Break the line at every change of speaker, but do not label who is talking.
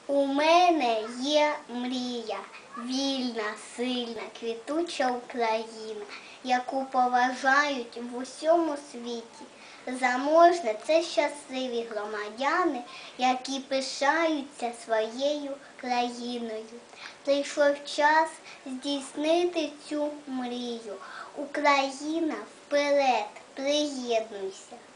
У мене є мрія, вільна, сильна, квітуча Україна, яку поважають в усьому світі. Заможне – це щасливі громадяни, які пишаються своєю країною. Прийшов час здійснити цю мрію. Україна, вперед, приєднуйся!